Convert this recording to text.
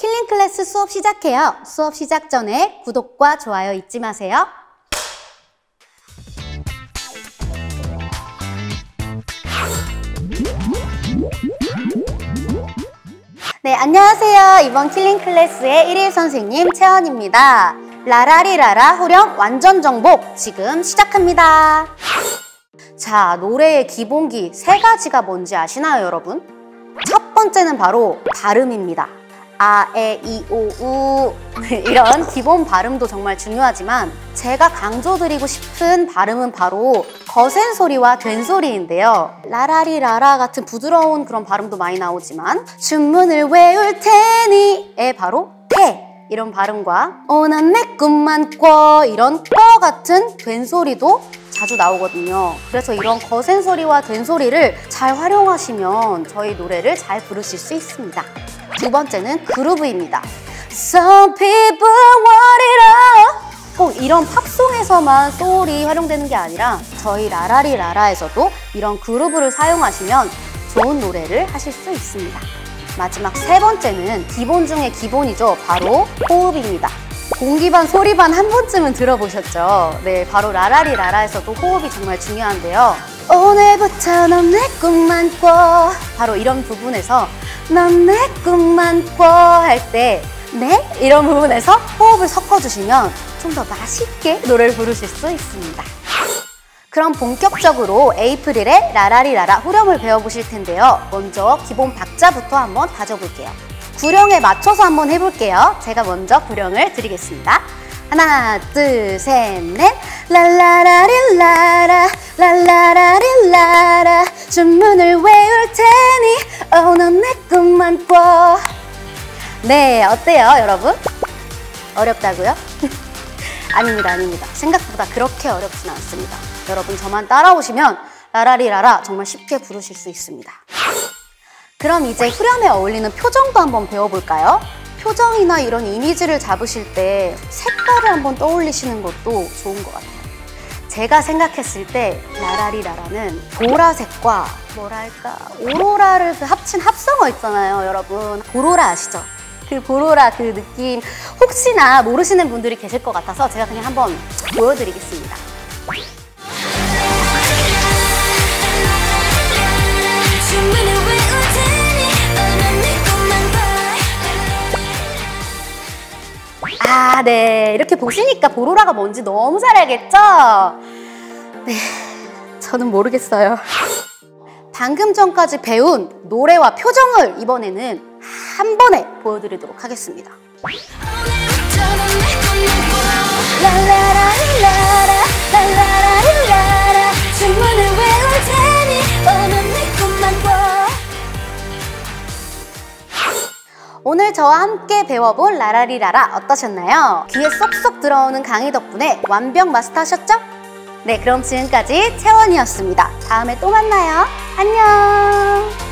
킬링 클래스 수업 시작해요. 수업 시작 전에 구독과 좋아요 잊지 마세요. 네, 안녕하세요. 이번 킬링 클래스의 1일 선생님 채원입니다. 라라리라라 후렴 완전 정복 지금 시작합니다. 자, 노래의 기본기 3가지가 뭔지 아시나요, 여러분? 첫 번째는 바로 발음입니다. 아, 에, 이, 오, 우 이런 기본 발음도 정말 중요하지만 제가 강조드리고 싶은 발음은 바로 거센 소리와 된 소리인데요. 라라리라라 같은 부드러운 그런 발음도 많이 나오지만 주문을 외울 테니의 바로 태 이런 발음과 난 내 꿈만 꿔 이런 꿔 같은 된 소리도 자주 나오거든요. 그래서 이런 거센 소리와 된 소리를 잘 활용하시면 저희 노래를 잘 부르실 수 있습니다. 두 번째는 그루브입니다. Some people want it all. 꼭 이런 팝송에서만 소울이 활용되는 게 아니라 저희 라라리라라에서도 이런 그루브를 사용하시면 좋은 노래를 하실 수 있습니다. 마지막 세 번째는 기본 중에 기본이죠. 바로 호흡입니다. 공기 반 소리 반 한 번쯤은 들어보셨죠? 네, 바로 라라리라라에서도 호흡이 정말 중요한데요. 오늘부터 넌 내 꿈만 꿔 바로 이런 부분에서 넌 내 꿈만 꿔 할 때 네? 이런 부분에서 호흡을 섞어주시면 좀 더 맛있게 노래를 부르실 수 있습니다. 그럼 본격적으로 에이프릴의 라라리라라 후렴을 배워보실 텐데요. 먼저 기본 박자부터 한번 다져볼게요. 구령에 맞춰서 한번 해볼게요. 제가 먼저 구령을 드리겠습니다. 하나, 둘, 셋, 넷. 랄라라릴라라 랄라라릴라라 주문을 외울 테니 넌 내 꿈만 꿔. 네, 어때요, 여러분? 어렵다고요? 아닙니다, 아닙니다. 생각보다 그렇게 어렵진 않습니다. 여러분 저만 따라오시면 라라리라라 정말 쉽게 부르실 수 있습니다. 그럼 이제 후렴에 어울리는 표정도 한번 배워볼까요? 표정이나 이런 이미지를 잡으실 때 색깔을 한번 떠올리시는 것도 좋은 것 같아요. 제가 생각했을 때 라라리라라는 보라색과 뭐랄까 오로라를 합친 합성어 있잖아요, 여러분. 보로라 아시죠? 그 보로라 그 느낌 혹시나 모르시는 분들이 계실 것 같아서 제가 그냥 한번 보여드리겠습니다. 아, 네. 이렇게 보시니까 보로라가 뭔지 너무 잘 알겠죠? 네, 저는 모르겠어요. 방금 전까지 배운 노래와 표정을 이번에는 한 번에 보여드리도록 하겠습니다. 랄라라릴라라 랄라라릴라라 주문을 외울 테니 넌 내 꿈만 꿔. 오늘 저와 함께 배워본 라라리라라 어떠셨나요? 귀에 쏙쏙 들어오는 강의 덕분에 완벽 마스터하셨죠? 네, 그럼 지금까지 채원이었습니다. 다음에 또 만나요. 안녕.